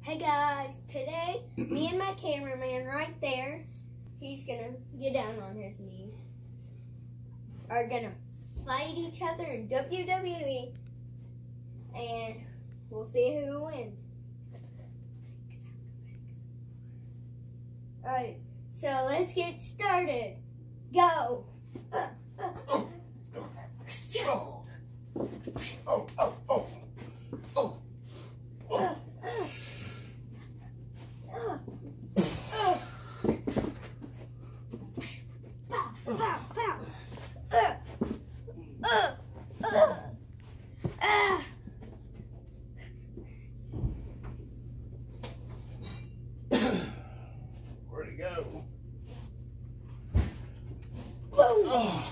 Hey guys, today me and my cameraman right there, he's gonna get down on his knees, are gonna fight each other in WWE, and we'll see who wins. Alright, so let's get started. Go! Where'd he go? Oh.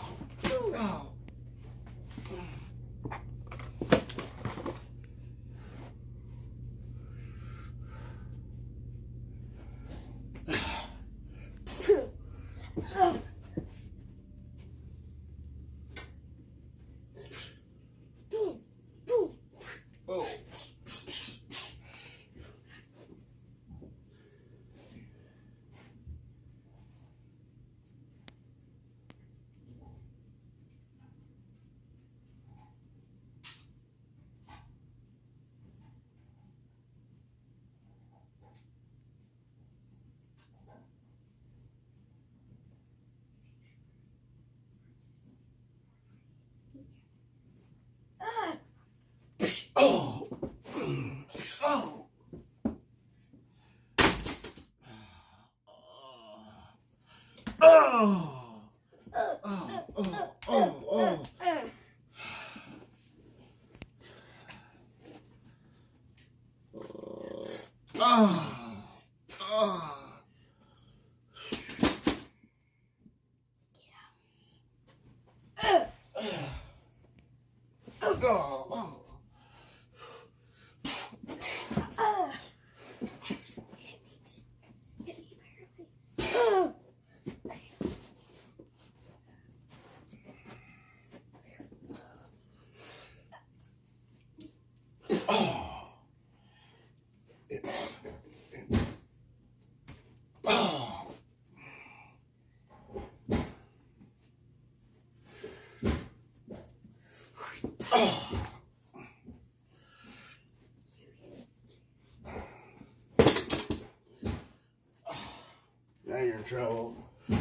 Now you're in trouble.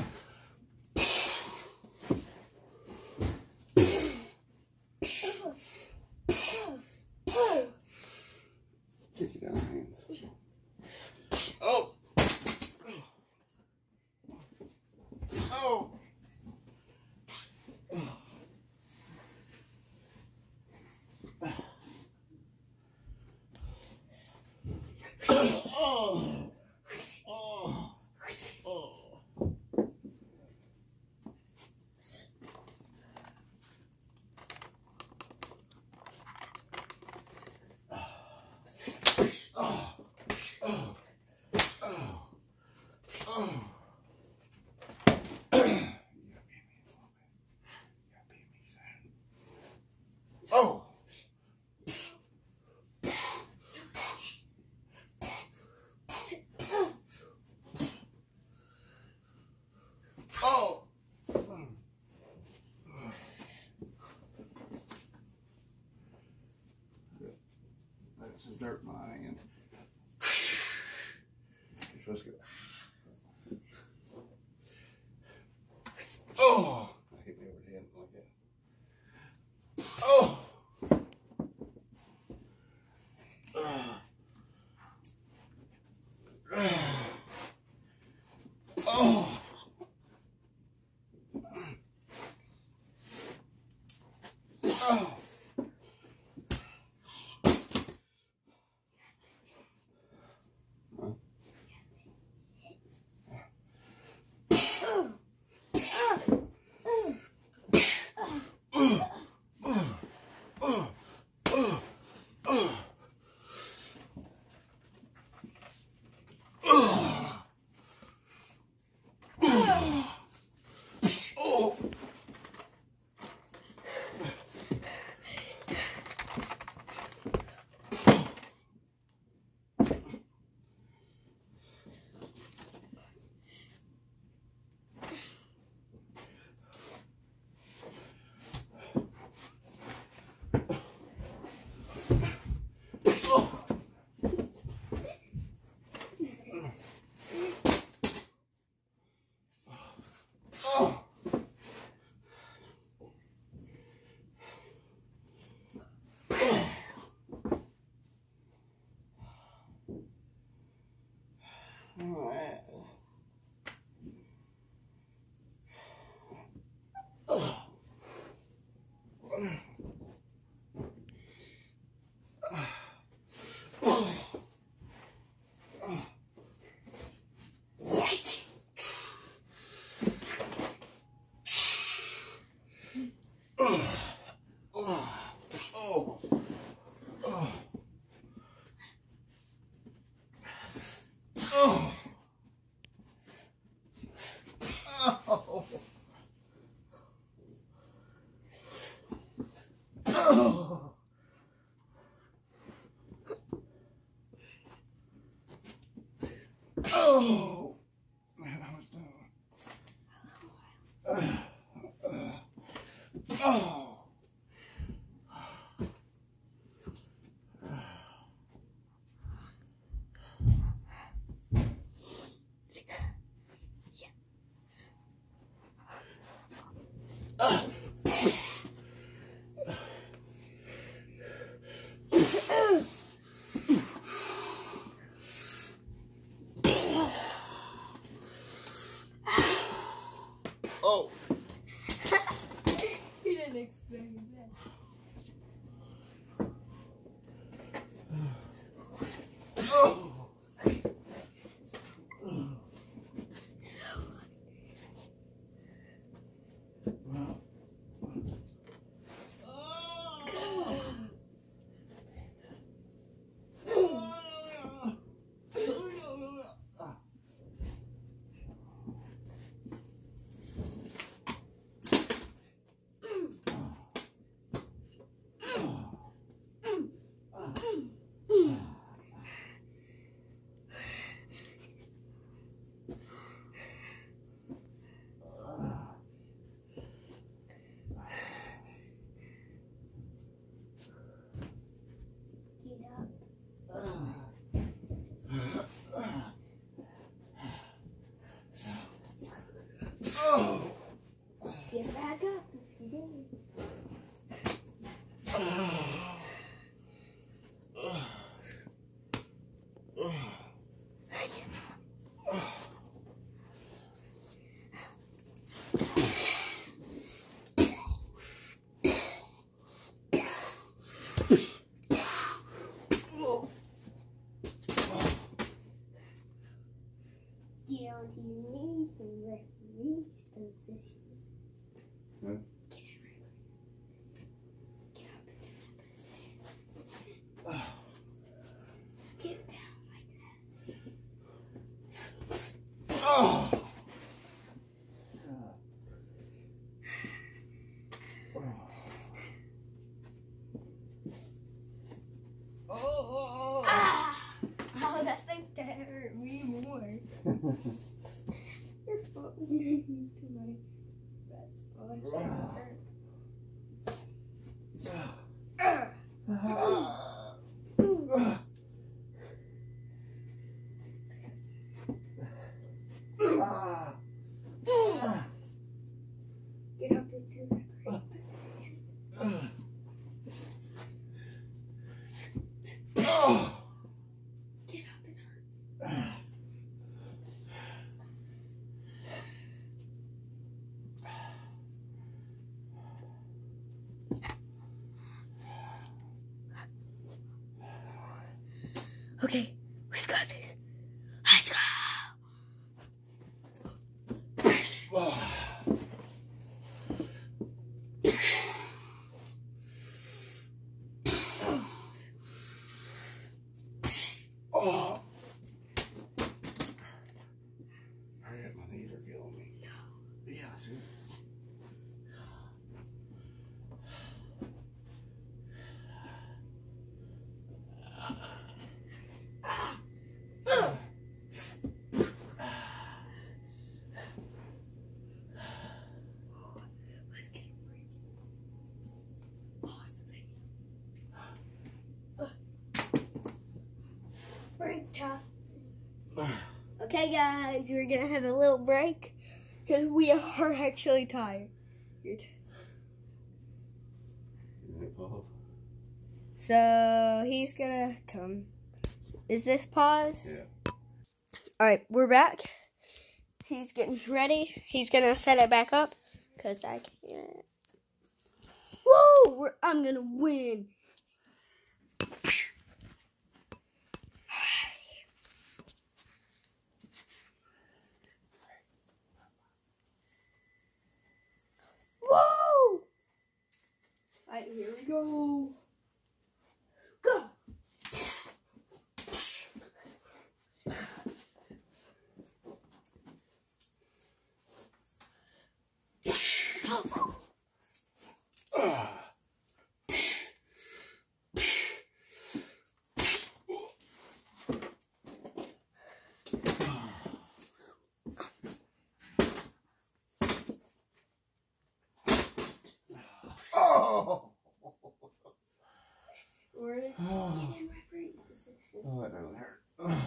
Kick it out of hands. Oh! Oh! Oh! Oh! That's some dirt in my hand. You're supposed to go. Oh! That hit me over the head like that. Oh! Oh! Oh! Oh, oh. Oh. You didn't expect that. Oh. Get back up if you did. Get onto your knees and referee's position. Huh? Get up into that position. Get down like that. Oh. Ah! Oh, that thing that hurt me more. Your foot went into my red spot. Get up into that great position. Get up and okay, we've got this. Let's go. Oh. Hurry up, my knees are killing me. Yeah, see? Let's get a break. Pause the video. Break time. Okay, guys, we're gonna have a little break because we are actually tired. So he's gonna come. Is this pause? Yeah. Alright, we're back. He's getting ready. He's gonna set it back up. Cause I can't. Whoa! I'm gonna win. Whoa! Alright, here we go. Go! We're in referee position. Oh, that doesn't hurt.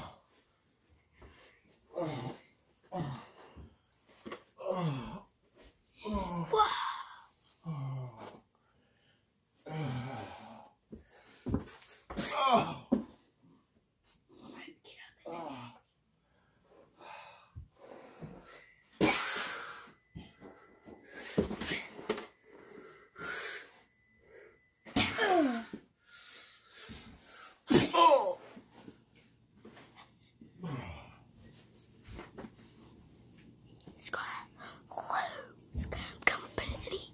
He's gonna lose completely.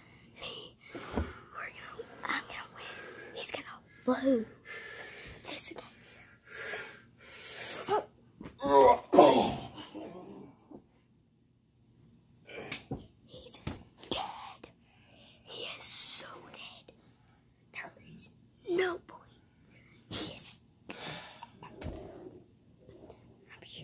I'm gonna win. He's gonna lose. Listen. He's dead. He is so dead. There is no point. He is dead. I'm sure.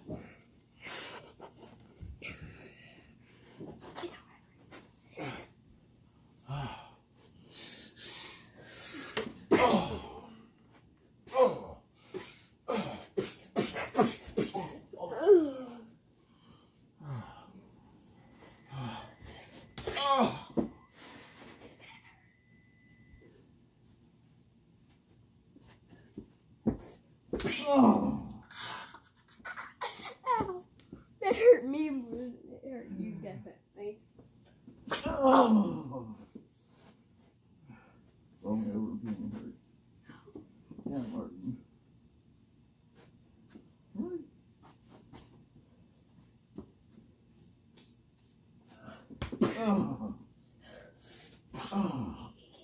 Ow. That hurt me more than it hurt you, definitely. Oh, never been hurt. Yeah, Martin. Oh. Oh.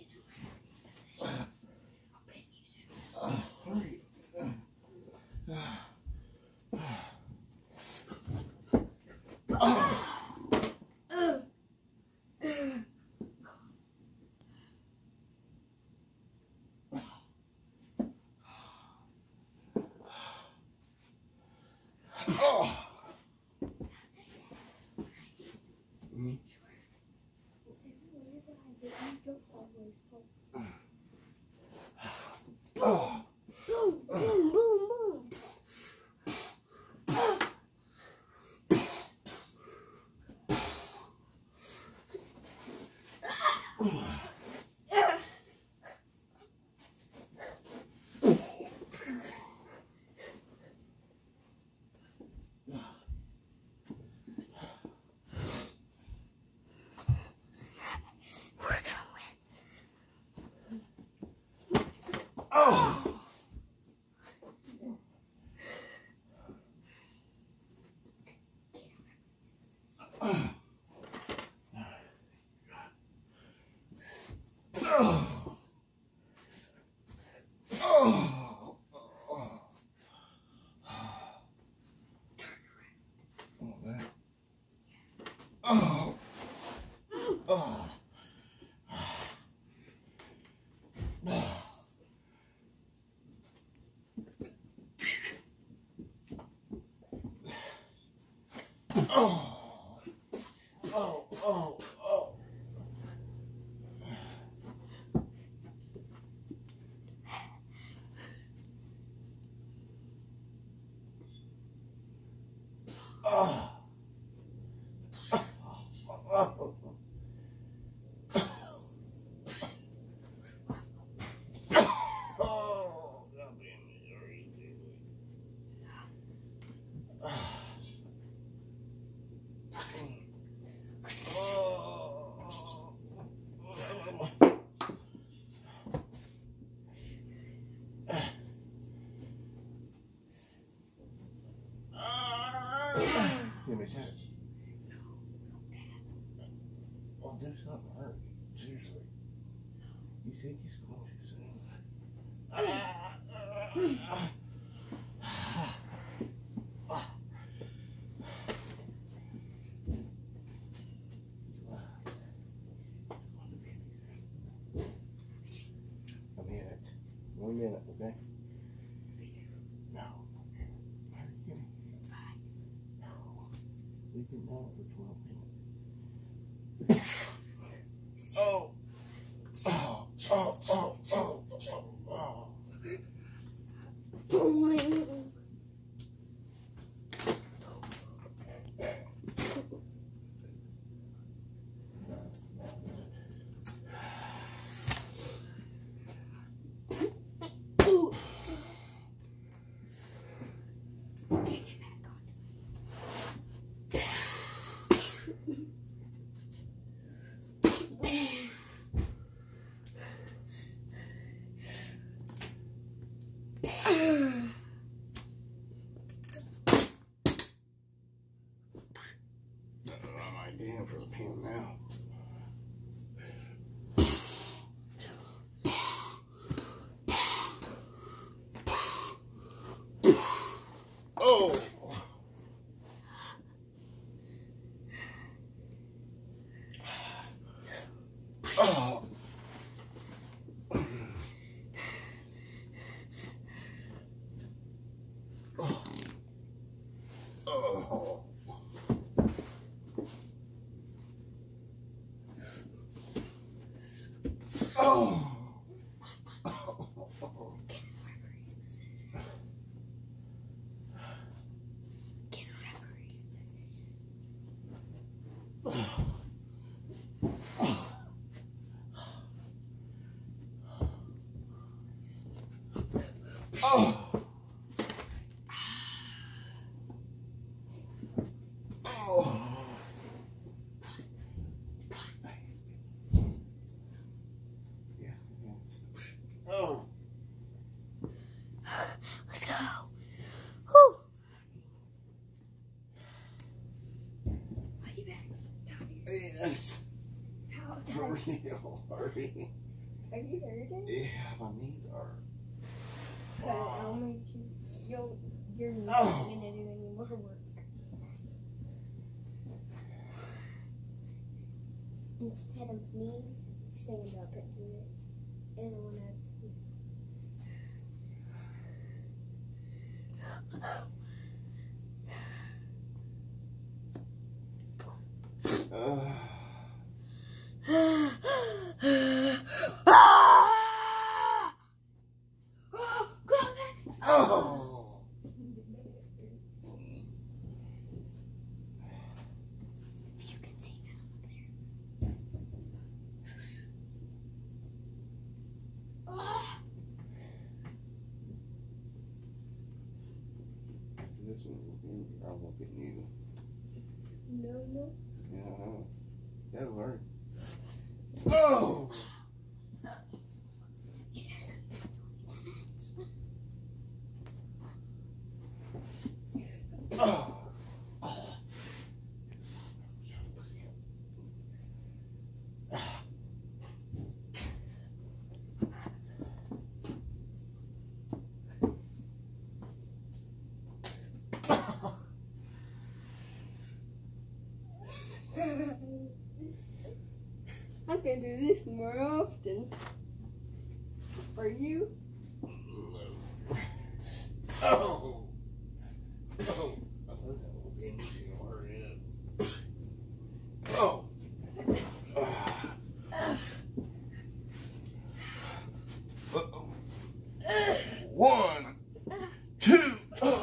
Oh. Boom, boom, boom, boom. Give me that. I'll do something hurt. Seriously. You think he's going to soon? A minute. 1 minute, okay? No. Hurry, give me. No. We've been down for 12 minutes. Oh. Oh. Oh. Oh. Oh. Oh. Oh. I'm ideal for the pin now. Oh! Oh! Oh! Oh! Get a referee's position. Oh! Oh. Let's go. Whew. Are you back? Yes. How For real. Hurry. Are you hurting? Yeah, my knees are. But I'll make you. You're not Oh. gonna do any more work. Instead of knees, stand up and do it. And then when Oh! you can see now up there. After this one, I won't get neither. No. Yeah, that'll hurt. Oh! It doesn't. Oh! I can do this more often. For you? Oh! Oh! I thought that would be easy to hurry up. Oh! Uh-oh. 1, 2, oh!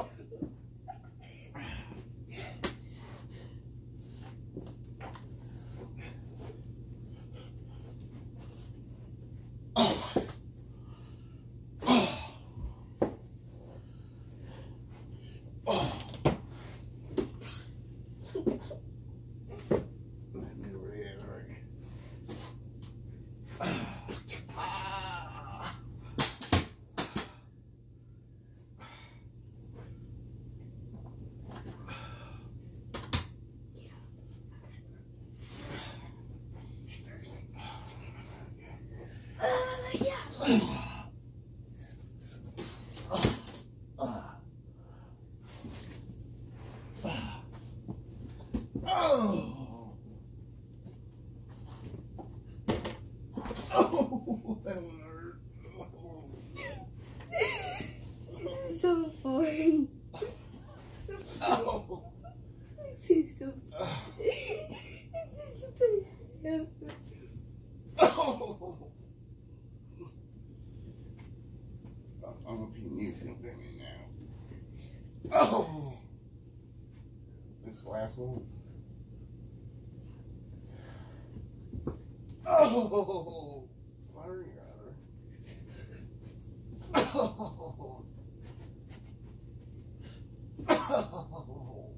Oh. Oh, that one hurt. This is so fun. Oh. This is so fun. This is the best ever. Oh. I'm hoping you feel better now. Oh. This last one. Oh. Fire rather. Oh. Oh.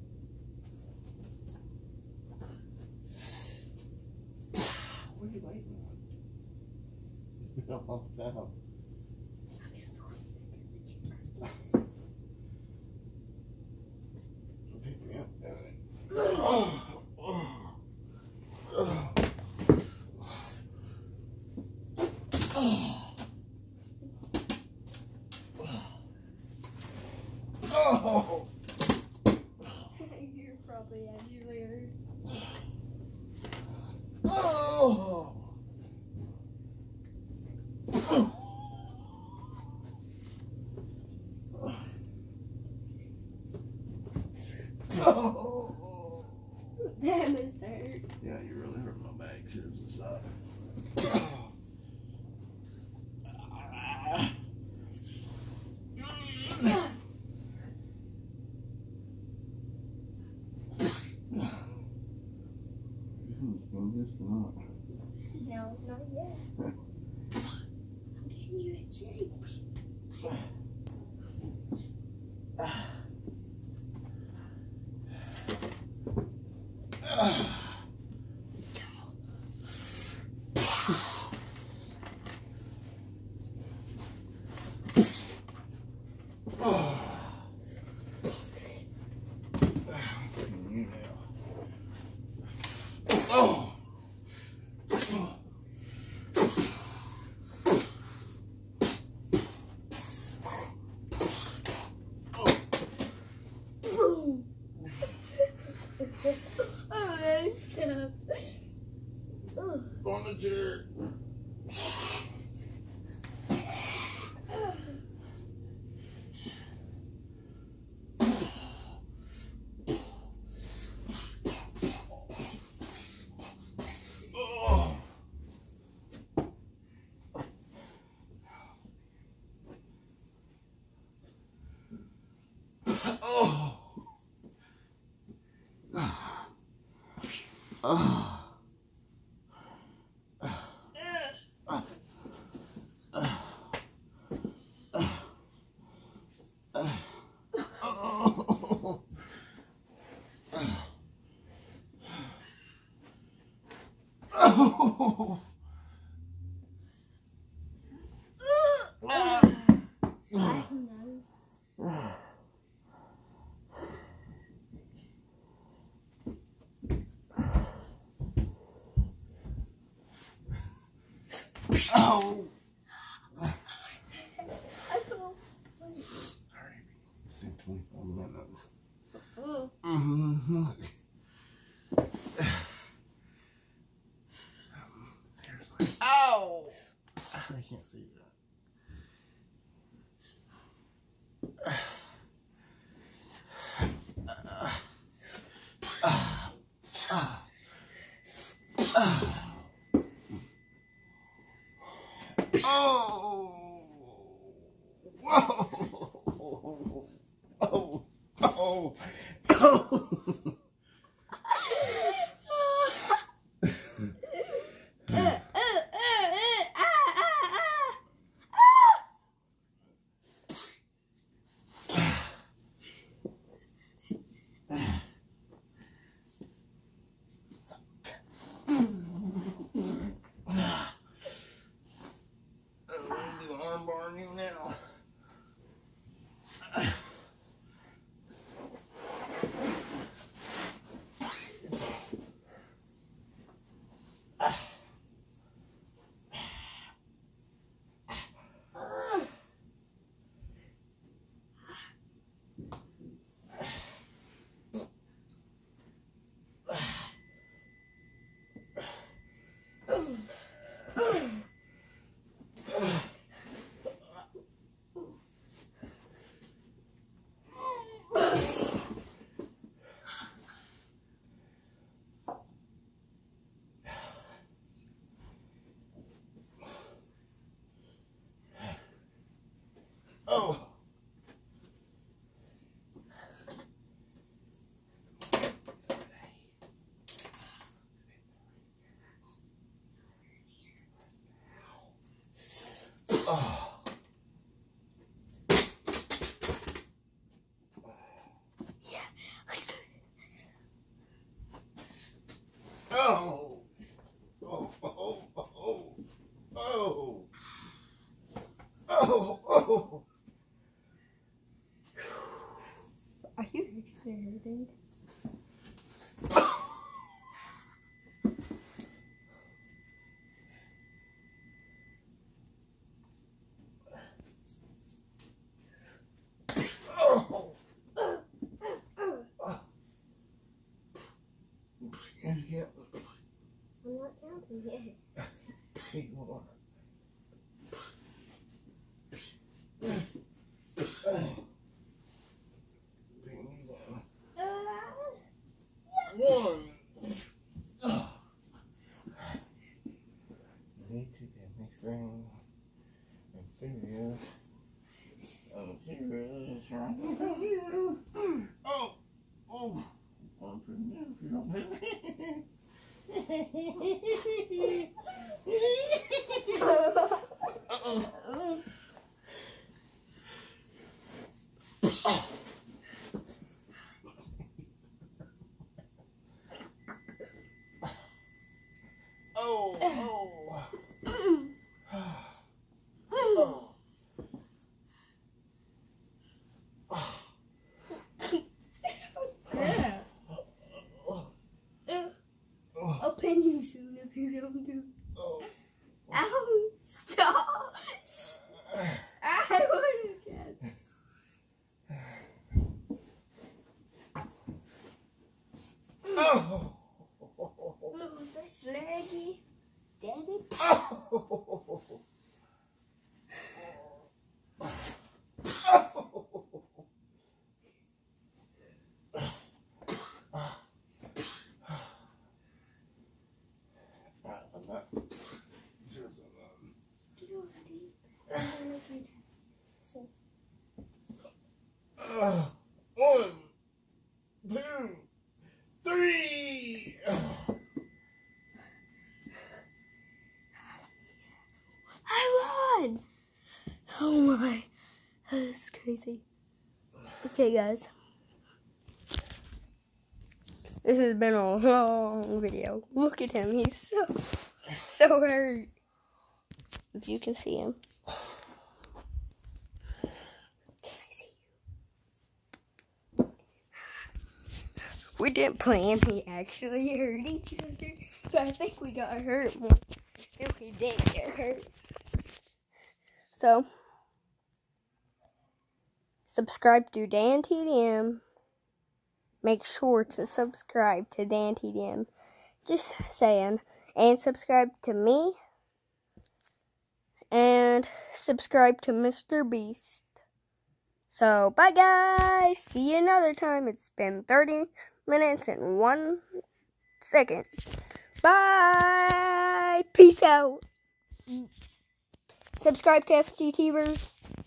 What are you waiting on? It's been a long time. Pick me up, oh. Oh. Oh. Oh. You're probably actually hurt. Oh. Oh. That must hurt. Yeah, you really hurt my back. Seriously, stop. No, not yet. I'm getting you a drink. Oh. Oh, no, stop. Oh. On the chair. Oh. Oh. Oh. Oh. I feel Sorry. It's been 24 minutes. oh. Mm-hmm. Seriously. Ow! I can't see that. Oh! Whoa! Oh! Oh! Oh! Armbar you now. Oh. Yeah, let's do it. Oh. Oh. Oh. Oh. Oh. Oh. Oh. Are you excited? Oh. Yeah. I'm not counting yet. See more. Bring me down. One. Need to get me thing. I'm serious. I'm serious. Oh. Oh. I'm pretty I'll pin you soon if you don't do. Ow! Stop! I would again. Oh. Oh, that's laggy. Daddy. Oh. One, two, three. I won! Oh my, that's crazy. Okay, guys. This has been a long video. Look at him, he's so hurt. If you can see him. Can I see you? We didn't plan, we actually hurt each other. So I think we got hurt more than we did get hurt. So, subscribe to Dan TDM. Make sure to subscribe to Dan TDM. Just saying. And subscribe to me. And subscribe to Mr. Beast. So, bye guys. See you another time. It's been 30 minutes and 1 second. Bye. Peace out. Subscribe to FGTverse.